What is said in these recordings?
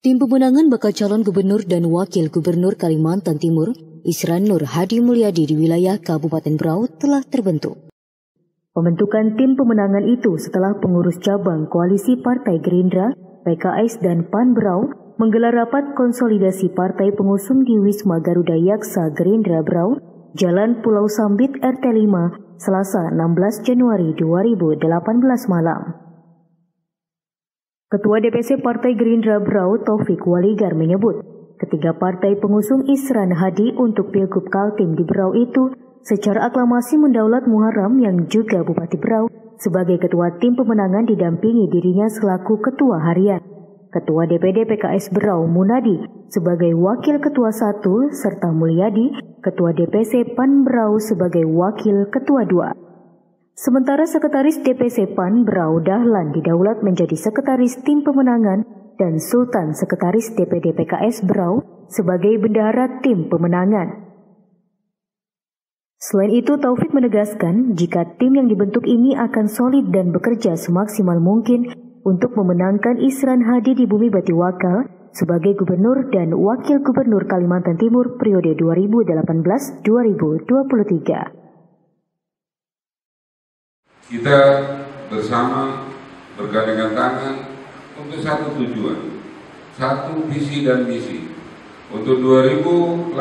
Tim pemenangan bakal calon gubernur dan wakil gubernur Kalimantan Timur, Isran Nur Hadi Mulyadi di wilayah Kabupaten Berau telah terbentuk. Pembentukan tim pemenangan itu setelah pengurus cabang Koalisi Partai Gerindra, PKS dan PAN Berau menggelar rapat konsolidasi partai pengusung di Wisma Garuda Yaksa Gerindra Berau, Jalan Pulau Sambit RT 5, Selasa 16 Januari 2018 malam. Ketua DPC Partai Gerindra Berau Taufik Waligar menyebut, ketiga partai pengusung Isran Hadi untuk Pilgub Kaltim di Berau itu secara aklamasi mendaulat Muharram yang juga Bupati Berau sebagai ketua tim pemenangan didampingi dirinya selaku ketua harian. Ketua DPD PKS Berau Munadi sebagai wakil ketua 1 serta Mulyadi, ketua DPC PAN Berau sebagai wakil ketua 2. Sementara Sekretaris DPC PAN Berau Dahlan didaulat menjadi Sekretaris Tim Pemenangan dan Sultan Sekretaris DPD PKS Berau sebagai Bendahara Tim Pemenangan. Selain itu, Taufik menegaskan jika tim yang dibentuk ini akan solid dan bekerja semaksimal mungkin untuk memenangkan Isran Hadi di Bumi Bati Wakal sebagai Gubernur dan Wakil Gubernur Kalimantan Timur periode 2018-2023. Kita bersama bergandengan tangan untuk satu tujuan, satu visi dan misi untuk 2018,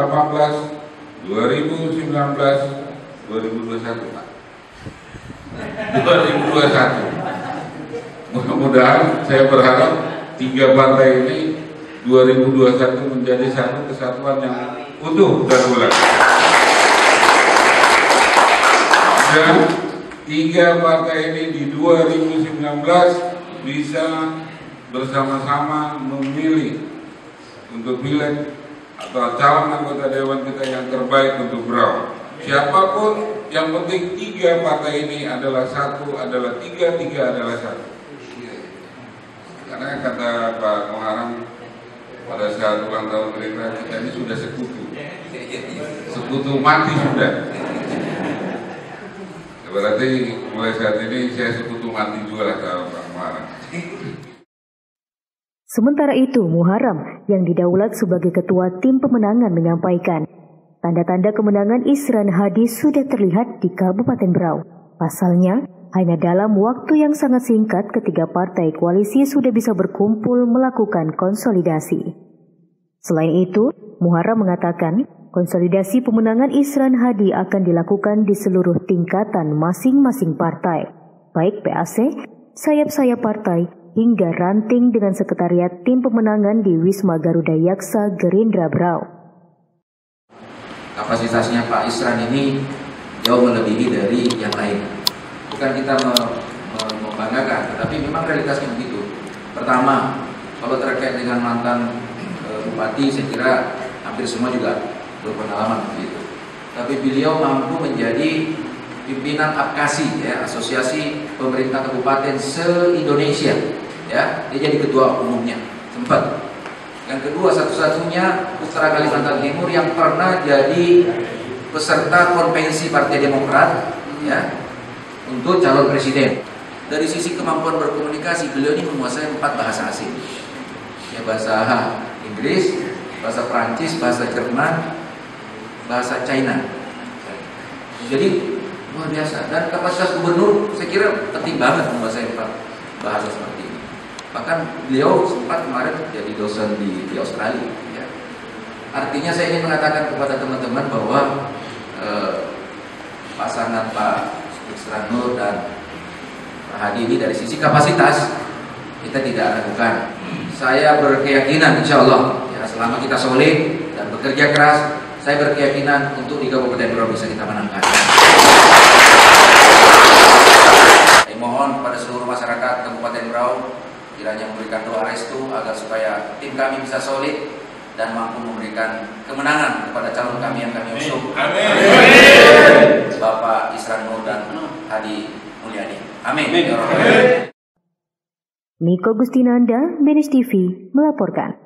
2019, 2021, Pak. 2021. Mudah-mudahan saya berharap tiga partai ini 2021 menjadi satu kesatuan yang utuh dan bulat. Dan tiga partai ini di 2019 bisa bersama-sama memilih untuk pileg atau calon anggota dewan kita yang terbaik untuk Berau. Siapapun, yang penting tiga partai ini adalah satu, adalah tiga adalah satu. Karena kata Pak Muharram pada saat ulang tahun Gerindra, kita ini sudah sekutu mati sudah. Berarti mulai saat ini saya sekutu mati juga lah sama Pak Muharram. Sementara itu, Muharram yang didaulat sebagai ketua tim pemenangan menyampaikan, tanda-tanda kemenangan Isran Hadi sudah terlihat di Kabupaten Berau. Pasalnya, hanya dalam waktu yang sangat singkat ketiga partai koalisi sudah bisa berkumpul melakukan konsolidasi. Selain itu, Muharram mengatakan, konsolidasi pemenangan Isran Hadi akan dilakukan di seluruh tingkatan masing-masing partai, baik PAC, sayap-sayap partai, hingga ranting dengan sekretariat tim pemenangan di Wisma Garuda Yaksa Gerindra Berau. Kapasitasnya Pak Isran ini jauh melebihi dari yang lain. Bukan kita membanggakan, tetapi memang realitasnya begitu. Pertama, kalau terkait dengan mantan bupati, saya kira hampir semua juga berpengalaman begitu. Tapi beliau mampu menjadi pimpinan APKASI, ya, Asosiasi Pemerintah Kabupaten se-Indonesia, ya, dia jadi ketua umumnya, sempat. Yang kedua, satu-satunya putra Kalimantan Timur yang pernah jadi peserta konvensi Partai Demokrat, ya, untuk calon presiden. Dari sisi kemampuan berkomunikasi, beliau ini menguasai 4 bahasa asing, ya, bahasa Inggris, bahasa Prancis, bahasa Jerman, bahasa China. Jadi luar biasa. Dan kapasitas gubernur saya kira penting banget menguasai 4 bahasa seperti ini. Bahkan beliau sempat kemarin jadi dosen di Australia, ya. Artinya saya ingin mengatakan kepada teman-teman bahwa pasangan Pak Isran Nur dan Pak Hadi ini dari sisi kapasitas kita tidak ragukan. Saya berkeyakinan insya Allah, ya, selama kita solid dan bekerja keras, saya berkeyakinan untuk di Kabupaten Berau bisa kita menangkan. Saya mohon kepada seluruh masyarakat Kabupaten Berau kiranya memberikan doa restu agar supaya tim kami bisa solid dan mampu memberikan kemenangan kepada calon kami yang kami usung. Amin. Bapak Isran Nur dan Hadi Mulyadi. Amin. Miko Gustinanda, BNES TV melaporkan.